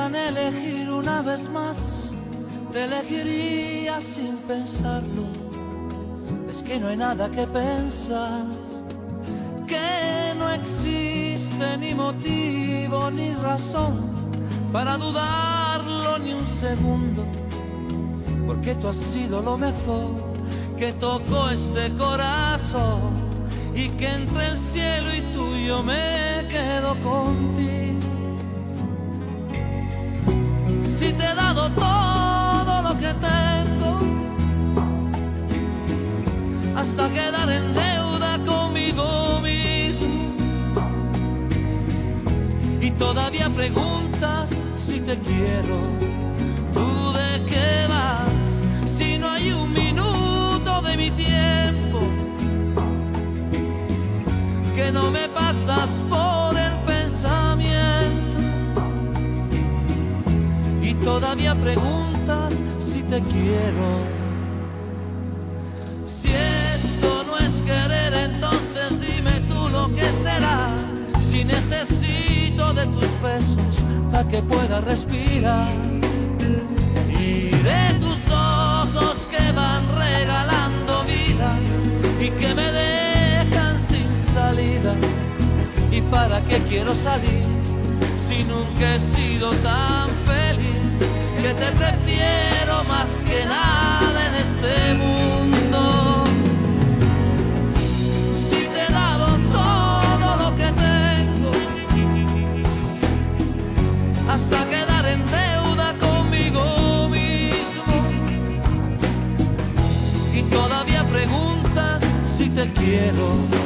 dieran a elegir una vez más, te elegiría sin pensarlo. Es que no hay nada que pensar, que no existe ni motivo ni razón para dudarlo ni un segundo, porque tú has sido lo mejor que tocó este corazón, y que entre el cielo y tú yo me quedo contigo. Si te he dado todo lo que tengo, hasta quedar en deuda conmigo mismo, y todavía preguntas si te quiero, ¿tú de qué vas? Si no hay un minuto de mi tiempo que no me pasas por el pensamiento, y todavía preguntas si te quiero. Si esto no es querer, entonces dime tú lo que será. Si necesito de tus besos para que pueda respirar, y de tus ojos que van regalando vida y que me dejan sin salida. ¿Y para qué quiero salir si nunca he sido tan feliz? Que te prefiero más que nada en este mundo. Si te he dado todo lo que tengo, hasta quedar en deuda conmigo mismo, y todavía preguntas si te quiero.